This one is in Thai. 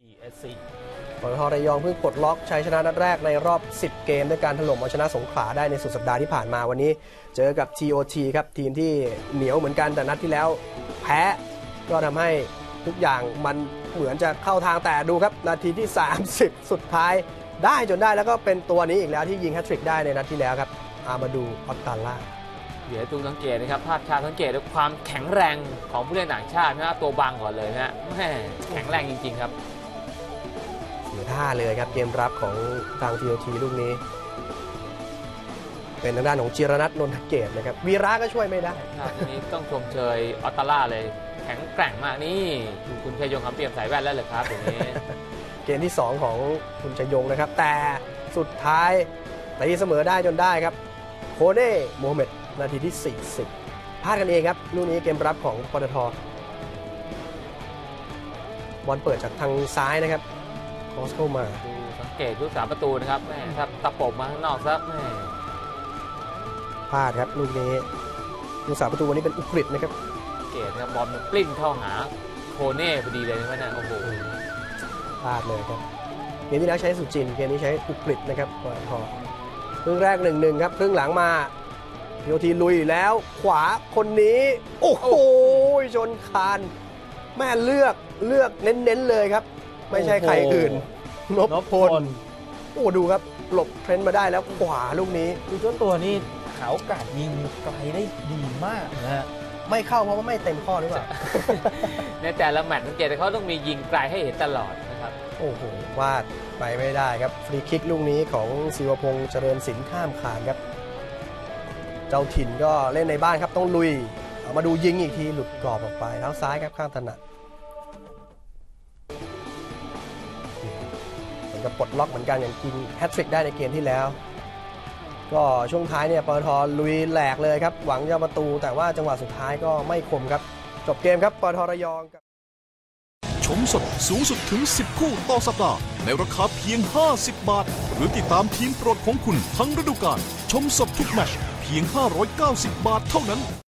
ปตท.ระยองเพิ่งปลดล็อกชัยชนะนัดแรกในรอบ10เกมด้วยการถล่มเอาชนะสงขลาได้ในสุดสัปดาห์ที่ผ่านมาวันนี้เจอกับ TOT ครับทีมที่เหนียวเหมือนกันแต่นัดที่แล้วแพ้ก็ทำให้ทุกอย่างมันเหมือนจะเข้าทางแต่ดูครับนาทีที่30สุดท้ายได้จนได้แล้วก็เป็นตัวนี้อีกแล้วที่ยิงแฮตทริกได้ในนัดที่แล้วครับอามาดูออตตาล่าเดี๋ยวตูสังเกตนะครับภาพชาสังเกตด้วยความแข็งแรงของผู้เล่นต่างชาตินะตัวบางก่อนเลยนะแม่แข็งแรงจริงๆครับเสียท่าเลยครับเกมรับของทาง TOT ลูกนี้เป็นทางด้านของจิรนัท นนทเกตนะครับวีระก็ช่วยไม่ได้ทีนี้ต้องชมเชยออตตาล่าเลยแข็งแกร่งมากนี่คุณชัยยงคำเปี่ยมสายแว่นแล้วเลยครับอย่างนี้เกมที่2ของคุณชัยยงนะครับแต่สุดท้ายตีเสมอได้จนได้ครับโคเน่โมฮัมเหม็ดนาทีที่40พลาดกันเองครับลูกนี้เกมรับของปตท.บอลเปิดจากทางซ้ายนะครับคอสเข้ามาดูสังเกตผู้สาประตูนะครับแม่ถ้าตะปบมาข้างนอกซะแม่พลาดครับลูกนี้ผู้สาประตูวันนี้เป็นอุกฤษนะครับเกตนะครับบอลมันปลิ้นเข้าหาโคเน่พอดีเลยนะเนี่ยโอ้โหพลาดเลยครับเกมที่แล้วใช้สุจินเกมนี้ใช้อุกฤษนะครับปตท.ครึ่งแรก 1-1 ครับครึ่งหลังมาTOTลุยแล้วขวาคนนี้โอ้โหชนคานแม่เลือกเน้นๆเลยครับไม่ใช่ใครอื่นนพพลโอ้ดูครับหลบเทรนด์มาได้แล้วขวาลูกนี้คือเจ้าตัวนี้หาโอกาสยิงไกลได้ดีมากนะฮะไม่เข้าเพราะว่าไม่เต็มข้อหรือเปล่าในแต่ละแมตช์สังเกตเขาต้องมียิงไกลให้เห็นตลอดนะครับโอ้โหวาดไปไม่ได้ครับฟรีคิกลูกนี้ของศิวพงษ์เจริญศิลป์ข้ามคานครับเจ้าถิ่นก็เล่นในบ้านครับต้องลุยเอามาดูยิงอีกทีหลุดกรอบออกไปเท้าซ้ายครับข้างถนัดเหมือนกับปลดล็อกเหมือนกันอย่างยิงแฮตทริกได้ในเกมที่แล้วก็ช่วงท้ายเนี่ยปตท.ลุยแหลกเลยครับหวังจะประตูแต่ว่าจังหวะสุดท้ายก็ไม่คมครับจบเกมครับปตท.ระยองชมสดสูงสุดถึง10คู่ต่อสัปดาห์ในราคาเพียง50 บาทหรือติดตามทีมโปรดของคุณทั้งฤดูกาลชมสดทุกแมตช์เพียง590 บาทเท่านั้น